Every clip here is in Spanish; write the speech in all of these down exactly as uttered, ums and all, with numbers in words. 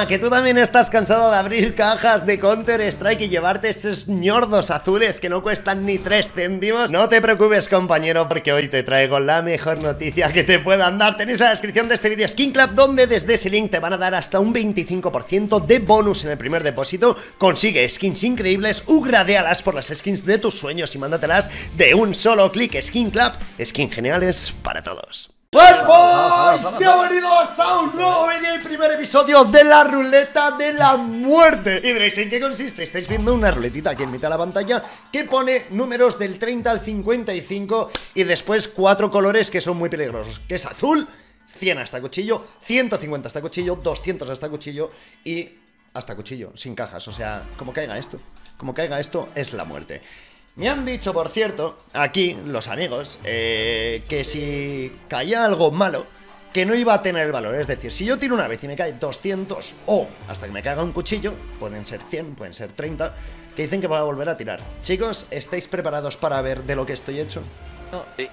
Ah, que tú también estás cansado de abrir cajas de Counter Strike y llevarte esos ñordos azules que no cuestan ni tres céntimos. No te preocupes, compañero, porque hoy te traigo la mejor noticia que te puedan dar. Tenéis en la descripción de este vídeo Skin Club, donde desde ese link te van a dar hasta un veinticinco por ciento de bonus en el primer depósito. Consigue skins increíbles, upgradealas por las skins de tus sueños y mándatelas de un solo clic. Skin Club, skins geniales para todos. Well boys, bienvenidos a un nuevo vídeo y primer episodio de la ruleta de la muerte. Y diréis, ¿en qué consiste? Estáis viendo una ruletita aquí en mitad de la pantalla que pone números del treinta al cincuenta y cinco y después cuatro colores que son muy peligrosos, que es azul, cien hasta cuchillo, ciento cincuenta hasta cuchillo, doscientos hasta cuchillo y hasta cuchillo, sin cajas. O sea, como caiga esto, como caiga esto es la muerte. Me han dicho, por cierto, aquí, los amigos, eh, que si caía algo malo, que no iba a tener el valor. Es decir, si yo tiro una vez y me cae doscientos o hasta que me caiga un cuchillo, pueden ser cien, pueden ser treinta, que dicen que voy a volver a tirar. Chicos, ¿estáis preparados para ver de lo que estoy hecho? No. Sí.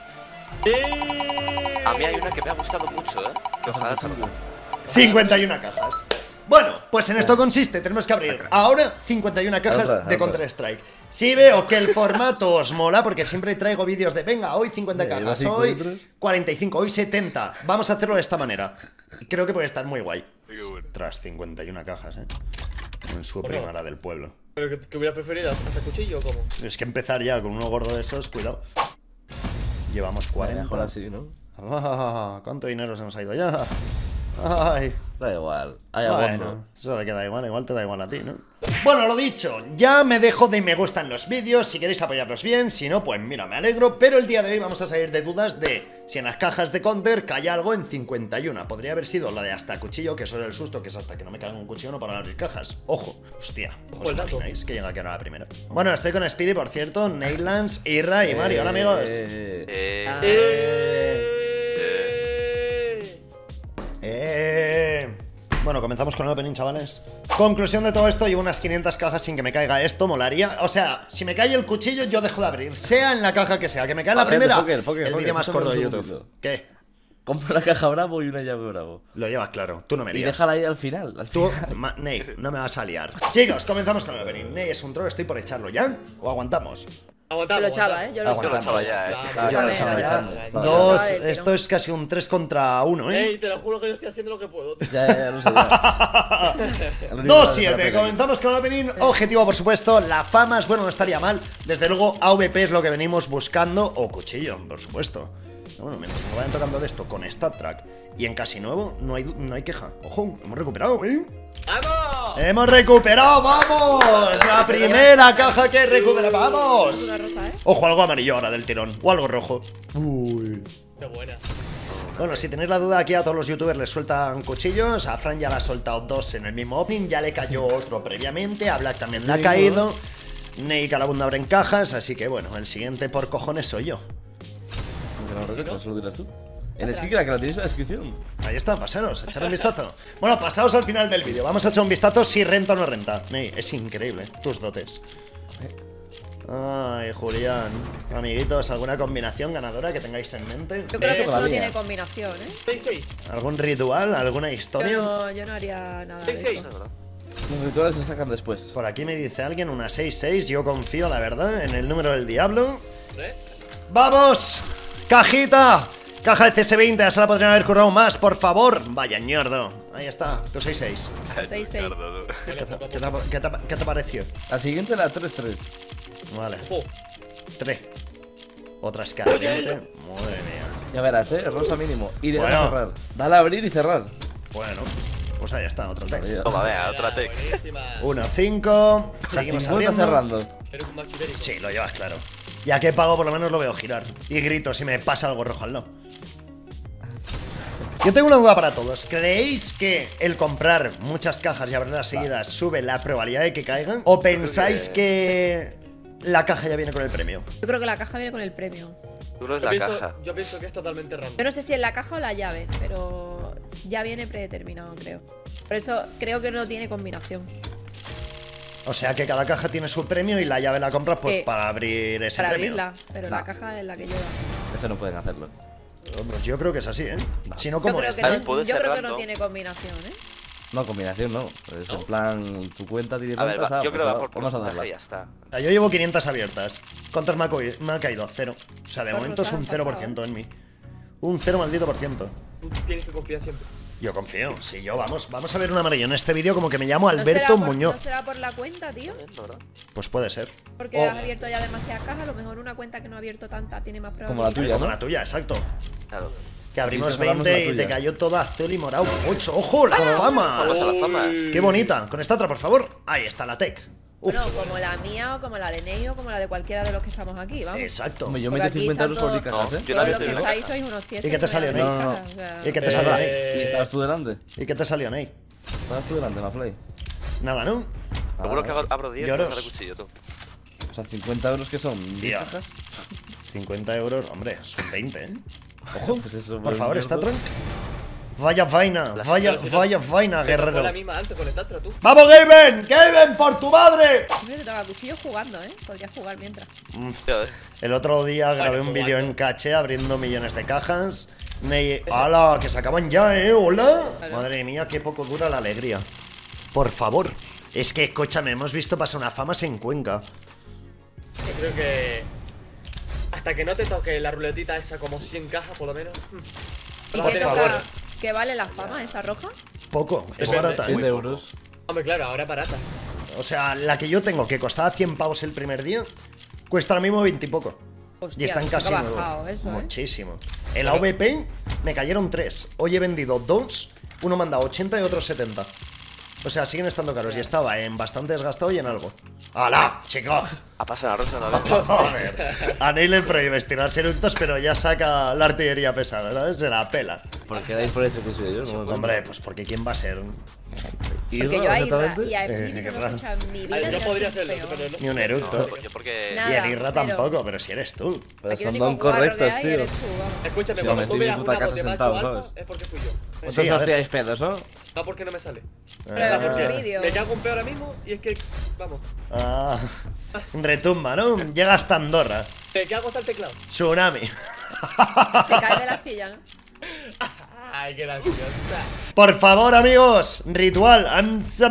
A mí hay una que me ha gustado mucho, ¿eh? Que ojalá salga. cincuenta y una cajas. Bueno, pues en esto consiste, tenemos que abrir ahora cincuenta y una cajas de Counter Strike. Si veo que el formato os mola, porque siempre traigo vídeos de venga, hoy cincuenta cajas, hoy cuarenta y cinco, hoy setenta. Vamos a hacerlo de esta manera. Creo que puede estar muy guay. Tras cincuenta y una cajas, eh. En su primera del pueblo. ¿Pero que, que hubiera preferido hasta cuchillo o cómo? Es que empezar ya con uno gordo de esos, cuidado. Llevamos cuarenta. Mejor así, ¿no? Ah, ¿cuánto dinero se nos ha ido ya? Ay. Da igual, hay bueno, abono. eso te queda igual, igual te da igual a ti, ¿no? Bueno, lo dicho, ya me dejo de me gustan los vídeos, si queréis apoyarlos bien, si no, pues mira, me alegro. Pero el día de hoy vamos a salir de dudas de si en las cajas de Counter cae algo en cincuenta y uno. Podría haber sido la de hasta cuchillo, que eso es el susto, que es hasta que no me caiga un cuchillo no para abrir cajas. Ojo, hostia, ¿os imagináis que llega aquí ahora la primera? Bueno, estoy con Speedy, por cierto, Neylands, Irra y Mario. Hola, amigos. Eh, Eh... Eh... Eh... Bueno, comenzamos con el opening, chavales. Conclusión de todo esto, llevo unas quinientas cajas sin que me caiga esto, molaría. O sea, si me cae el cuchillo yo dejo de abrir, sea en la caja que sea. Que me cae la primera, Poker, poker, el poker, vídeo más corto de YouTube. segundo. ¿Qué? Compra una caja bravo y una llave bravo. Lo llevas claro, tú no me Y lías. déjala ahí al final, al Tú, final. ma- Ney, no me vas a liar. Chicos, comenzamos con el opening. Ney es un troll, estoy por echarlo ya. ¿O aguantamos? Aguantamos, Yo lo echaba, ¿eh? Yo lo Aguantamos. Yo lo echaba ya, eh. Claro, Yo lo Vale, echaba vale, ya. vale, vale. Dos, Vale, esto pero- es casi un tres contra uno, ¿eh? Ey, te lo juro que yo estoy haciendo lo que puedo, tío. Ya, ya, ya lo sé. Ya. Lo único dos que siete, vale, comenzamos con el opening. Objetivo, por supuesto, la fama es bueno, no estaría mal. Desde luego, A V P es lo que venimos buscando. O cuchillo, por supuesto. Bueno, mientras me vayan tocando de esto con Stat Track y en casi nuevo, no hay, no hay queja. Ojo, hemos recuperado, ¿eh? ¡Vamos! ¡Hemos recuperado! ¡Vamos! La primera caja que recupera. ¡Vamos! Es una rosa, ¿eh? Ojo, algo amarillo ahora del tirón. O algo rojo. Uy. ¡Qué buena! Bueno, si tenéis la duda, aquí a todos los youtubers les sueltan cuchillos. A Fran ya le ha soltado dos en el mismo opening. Ya le cayó otro previamente. A Black también le ha Sí, caído. Ney Calabunda abre en cajas. Así que bueno, el siguiente por cojones soy yo. No, no, no, solo dirás tú. En Skin Club, que la tienes en la descripción. Ahí está, pasaros, echad un vistazo. Bueno, pasaos al final del vídeo. Vamos a echar un vistazo si renta o no renta. Ney, es increíble, tus dotes. Ay, Julián. Amiguitos, ¿alguna combinación ganadora que tengáis en mente? Yo creo que eso no todavía. tiene combinación, ¿eh? seis seis. ¿Algún ritual? ¿Alguna historia? Yo no, yo no haría nada de seis seis. eso. Los rituales se sacan después. Por aquí me dice alguien una seis seis. Yo confío, la verdad, en el número del diablo. ¿Eh? ¡Vamos! ¡Cajita! Caja de C S veinte, ya se la podrían haber currado más, por favor. Vaya ñordo. Ahí está, tu seis seis. seis seis. ¿Qué te, qué te- qué te- qué te pareció? La siguiente la tres tres. Vale. Oh. Tres. Otra escalante. Madre mía. Ya verás, eh, rosa mínimo. Y le Bueno. das a cerrar. Dale a abrir y cerrar. Bueno, pues ahí está, otro tech. Vale, Toma, vea, otra tech. Buenísima. uno cinco. La Seguimos cincuenta abriendo. cerrando. Eres un macho ibérico. Sí, lo llevas claro. Ya que pago, por lo menos lo veo girar. Y grito si me pasa algo rojo al lado. Yo tengo una duda para todos. ¿Creéis que el comprar muchas cajas y abrirlas seguidas sube la probabilidad de que caigan? ¿O pensáis que la caja ya viene con el premio? Yo creo que la caja viene con el premio. Tú no es Yo la pienso, caja. yo pienso que es totalmente random. Yo no sé si en la caja o la llave, pero ya viene predeterminado, creo. Por eso creo que no tiene combinación. O sea que cada caja tiene su premio y la llave la compras pues Sí. para abrir ese Para premio. abrirla, pero No. la caja es la que lleva. Eso no pueden hacerlo. Hombre, yo creo que es así, ¿eh? Si no, Yo ¿cómo creo es? que, También no, puede yo ser creo que no random. tiene combinación, ¿eh? No, combinación no. Es en plan, tu cuenta tiene A ver, tantas, va, ah, yo pues creo que va- va por vamos a porcentaje darla. y ya está. O sea, yo llevo quinientas abiertas. ¿Cuántas me ha, co- me ha caído? Cero. O sea, de Por momento es Rosa un han cero por ciento en mí. Un cero maldito por ciento. Tú tienes que confiar siempre. Yo confío, sí, yo vamos, vamos a ver un amarillo en este vídeo como que me llamo ¿No Alberto será por- Muñoz. ¿No será por la cuenta, tío? ¿No, verdad? Pues puede ser. Porque O- has abierto ya demasiadas cajas. A lo mejor una cuenta que no ha abierto tanta tiene más Como la probabilidades. tuya, Como ¿no? la tuya, exacto. Claro. Que abrimos Dices, hablamos veinte la y te tuya. cayó toda azul y morado. ocho. ¡Ojo! ¡La fama! Vamos a las famas. ¡Qué bonita! Con esta otra, por favor. Ahí está la tech. Uf. Bueno, como la mía o como la de Ney o como la de cualquiera de los que estamos aquí, vamos. Exacto. Hombre, yo Porque metí aquí cincuenta está euros por abrir todo- cajas, No, ¿eh? yo Todos la los vi que de estáis sois unos tiesos. ¿Y qué te salió, Ney? No, no, no. ¿Y qué te salió, Ney? Eh, ¿Y estabas tú delante? ¿Y qué te salió, Ney? ¿Estabas tú delante, Maflay? Nada, ¿no? Seguro que abro- abro diez y Lloros. me sale cuchillo, tú. O sea, cincuenta euros que son diez Tía. cajas. cincuenta euros, hombre, son veinte, ¿eh? Ojo, Pues eso, por pues, favor, yo ¿está dos. Trunk? Vaya vaina, La- vaya, pero si no- vaya vaina, Te tocó guerrero. la misma antes con el Tantra, tú. ¡Vamos, Gaben! ¡Gaben, por tu madre! Hombre, te toca cuchillo jugando, ¿eh? Podrías jugar mientras. Ya, eh. El otro día grabé un jugando. vídeo en caché abriendo millones de cajas. Ney, ¡hala! Que se acaban ya, ¿eh? ¡Hola! Claro. Madre mía, qué poco dura la alegría. Por favor. Es que, escúchame, hemos visto pasar una famas en Cuenca. Yo creo que. Hasta que no te toque la ruletita esa como cien cajas, por lo menos. ¿Y Por qué favor. toca? ¿Qué vale la fama esa roja? Poco, es Depende. barata, cien ¿eh? euros. Hombre, claro, ahora es barata. O sea, la que yo tengo, que costaba cien pavos el primer día, cuesta ahora mismo veinte y poco. Hostia, Y están sí que casi ha nuevo. bajado eso, ¿eh? Muchísimo. El A V P me cayeron tres. Hoy he vendido dos. Uno me han dado ochenta y otro setenta. O sea, siguen estando caros. Y estaba en bastante desgastado y en algo. ¡Hala, chico! A pasar la rosa una vez. Joder. A Ney le prohíbes tirar eructos, pero ya saca la artillería pesada, ¿sabes? Se la pela. ¿Por qué dais por hecho que soy yo? No, no, Hombre, pues porque ¿quién va a ser? ¿Y Porque no, yo a Irra exactamente? y a Eh, Split qué no lo he raro. escuchado en mi vida. Ay, ni yo al podría Chupeo. hacerlo, pero no. Ni un No, eructo. yo porque. Nada. Y el Irra pero- tampoco, pero si eres tú. Pero Aquí el son único don guarro que correctos, hay tío. eres tú, vamos. Escúchame, Sí, cuando me tú estoy veas en puta una voz casa de macho sentado, alfa, ¿sabes? es porque fui yo. Sí, Vosotros a os ver. tiráis pedos, ¿no? No porque no me sale. Prueba Ah, por Porque vídeo. me cago un peo ahora mismo y es que. Vamos. ah, retumba, ¿no? Llega hasta Andorra. Me cago hasta el teclado. Tsunami. Te caes de la silla, ¿no? Ay, qué graciosa. Por favor, amigos, ritual. la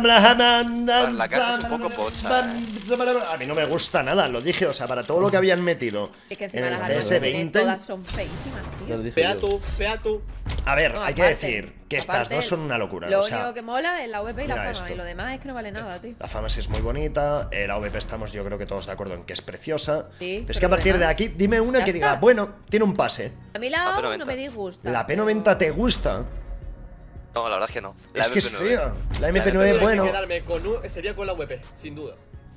caja es un poco pocha, A mí no me gusta nada, lo dije, o sea, para todo lo que habían metido Es que en encima el las C armas S que tiene veinte. todas son feísimas, Ya tío. lo dije Fea yo. tú, fea tú. A ver, No, hay que aparte- decir que estas aparte, dos son una locura. Lo O sea, único que mola es la V P y la mira fama. esto. Y lo demás es que no vale nada, tío. la fama sí es muy bonita, eh, la O V P estamos yo creo que todos de acuerdo en que es preciosa. Sí, pero es pero que a lo partir de demás, aquí, dime una ya que diga, está. bueno, tiene un pase. A mí La la P A no noventa. me disgusta. ¿La P pero- noventa te gusta? No, la verdad es que no. La Es que es M P nueve. fea. La M P Si nueve, tuviera que bueno. quedarme con un- sería con la V P, sin duda.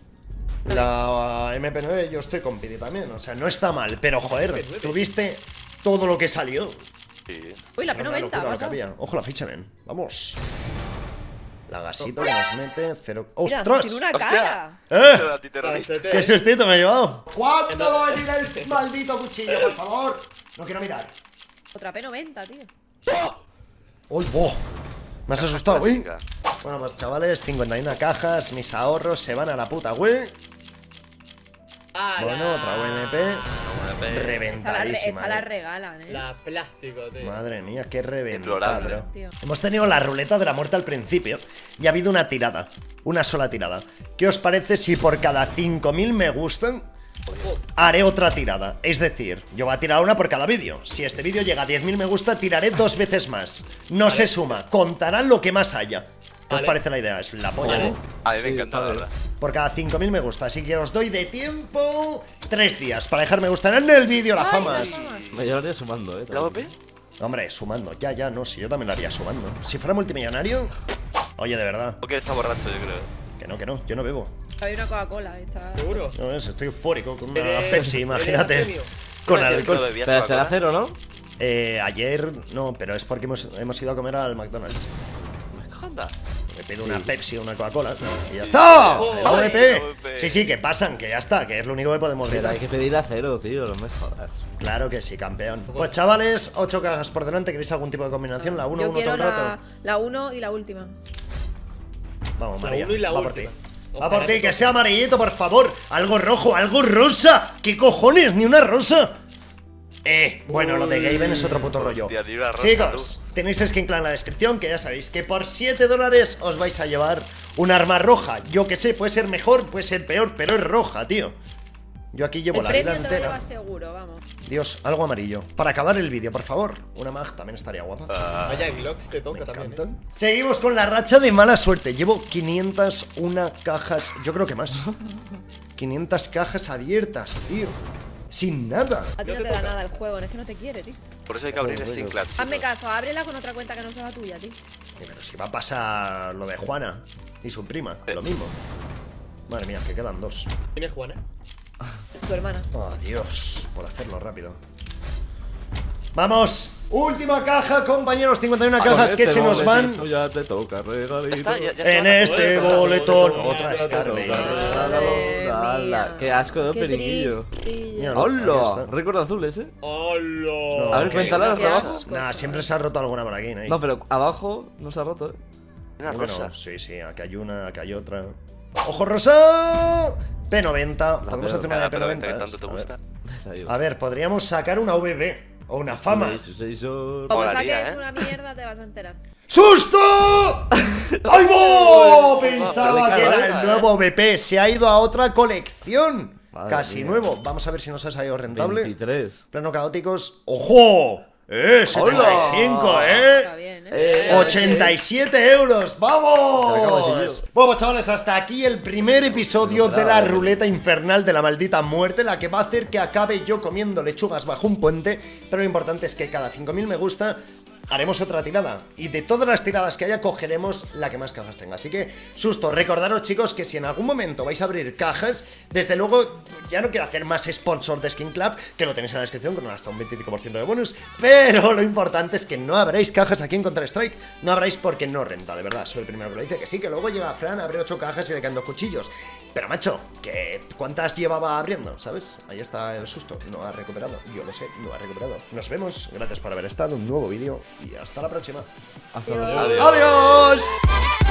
La M P nueve yo estoy con Pidi también, o sea, no está mal, pero joder, M P nueve. tuviste todo lo que salió. Sí. Uy, la P Era una noventa, locura lo que pasa. había. Ojo la ficha, ven. Vamos. La gasito que nos mete cero. Mira, ¡Ostras! tiene una ¡Hostia! cara. ¡Eh! Soy antiterrorista. ¡Qué sustito me he llevado! ¿Cuándo va a llegar el maldito cuchillo, por favor? No quiero mirar. Otra P noventa, tío. ¡Uy, boh! Me has asustado, güey. Clásica. Bueno, pues chavales, cincuenta y una cajas, mis ahorros se van a la puta, güey. Ah, Bueno, la- otra U M P. La M P. Esta la, re- Reventadísima. esta la eh. regalan, eh. La plástico, tío. Madre mía, qué reventada, Deplorable. bro. Tío. Hemos tenido la ruleta de la muerte al principio y ha habido una tirada, una sola tirada. ¿Qué os parece si por cada cinco mil me gustan Ojo, haré otra tirada? Es decir, yo voy a tirar una por cada vídeo. Si este vídeo llega a diez mil me gusta, tiraré dos veces más. No se suma, contarán lo que más haya. ¿Qué os Vale. parece la idea? Es la polla, Vale. ¿no? A mí me Sí, encanta, la sabe. verdad. Por cada cinco mil me gusta, así que os doy de tiempo tres días para dejar me gusta en el vídeo, las Ay, famas. las famas. Me llevaría sumando, eh. ¿La O P? Hombre, sumando, ya, ya, no, si yo también lo haría sumando. Si fuera multimillonario, oye, de verdad, Porque está borracho, yo creo. que no, que no, yo no bebo. Hay una Coca-Cola, está. ¿seguro? No ves, estoy eufórico con una Eres- Pepsi, eres imagínate. premio. Con Una vez que no alcohol. bebía Pero será Coca-Cola. cero, ¿no? Eh, ayer, no, pero es porque hemos, hemos ido a comer al McDonald's. Anda. Me pido una Pepsi o una Coca-Cola y ya está. Oh, El A V P. ay, A V P. Sí, sí, que pasan, que ya está, que es lo único que podemos Pero hay gritar. que pedir a cero, tío. No me jodas. Claro que sí, campeón. Pues chavales, ocho cajas por delante. ¿Queréis algún tipo de combinación? La uno, Yo uno todo quiero el rato. la, la uno y la última. Vamos, La María. uno y la va por ti. última. Va Ojalá por ti, te que toque. sea amarillito, por favor. Algo rojo, algo rosa. ¿Qué cojones? Ni una rosa. Eh, bueno, lo de Gaben es otro puto rollo. Hostia, tío, una rosa, Chicos, tenéis skin clan en la descripción, que ya sabéis que por siete dólares os vais a llevar un arma roja. Yo que sé, puede ser mejor, puede ser peor, pero es roja, tío. Yo aquí llevo El la vida premio te lo entera. llevas seguro, vamos. Dios, algo amarillo. Para acabar el vídeo, por favor. Una mag también estaría guapa. Vaya, Glocks te toca Me también. encantan. ¿eh? Seguimos con la racha de mala suerte. Llevo quinientas una cajas, yo creo que más. quinientas cajas abiertas, tío. Sin nada. A ti No no te te da toca. nada el juego, no es que no te quiere, tío. Por eso hay que abrir Steam Club, Hazme chicos. caso, ábrela con otra cuenta que no sea la tuya, tío. Sí, pero si va a pasar lo de Juana y su prima, lo mismo. Madre mía, que quedan dos. ¿Quién es Juana? Tu hermana. Oh, Dios, por hacerlo rápido. ¡Vamos! Última caja, compañeros. cincuenta y una cajas que se nos van. Ya te toca, regalito. Ya está, ya, ya se En van a- este Joder, boletón. joder, Otra joder, Scarlet. Madre Ala, mía. qué asco de Qué periquillo. tristillo. Mira, Ahí ¡Hola! está. Récord azules, eh. ¡Hola! A ver, ok. cuéntala Qué hasta abajo. asco. Nah, siempre se ha roto alguna por aquí, ¿no? No, pero abajo no se ha roto, eh. Una Bueno, rosa. sí, sí, aquí hay una, aquí hay otra. ¡Ojo rosa! P noventa. Podemos veo. hacer una de Nada, P pero noventa. que tanto te A ver. gusta. Está ahí. A ver, podríamos sacar una V B o una fama. Como Como Molaría, saques ¿eh? una mierda, te vas a enterar. ¡Susto! ¡Ay, bo! Pensaba Vale, que era caramba, el nuevo V P. Se ha ido a otra colección. Madre Casi mía. nuevo. Vamos a ver si nos ha salido rentable. veintitrés. Plano caóticos. ¡Ojo! ¡Eh! setenta y cinco, ¡Hola! ¿eh? Está bien, ¿eh? Eh, ochenta y siete euros, Te acabo de ¡vamos! decir yo. Bueno, chavales, hasta aquí el primer episodio No, de la nada, eh. ruleta infernal de la maldita muerte, la que va a hacer que acabe yo comiendo lechugas bajo un puente, pero lo importante es que cada cinco mil me gusta haremos otra tirada, y de todas las tiradas que haya cogeremos la que más cajas tenga. Así que, susto, recordaros, chicos, que si en algún momento vais a abrir cajas, desde luego, ya no quiero hacer más sponsor de Skin Club, que lo tenéis en la descripción con hasta un veinticinco por ciento de bonus, pero lo importante es que no abráis cajas aquí en Counter-Strike, no abráis porque no renta, de verdad. Soy el primero que lo dice, que sí, que luego llega Fran, abre ocho cajas y le quedan dos cuchillos. Pero, macho, que ¿cuántas llevaba abriendo? ¿Sabes? Ahí está el susto, no ha recuperado, yo lo sé, no ha recuperado. Nos vemos, gracias por haber estado, un nuevo vídeo y hasta la próxima. Hasta Adiós. luego. ¡Adiós!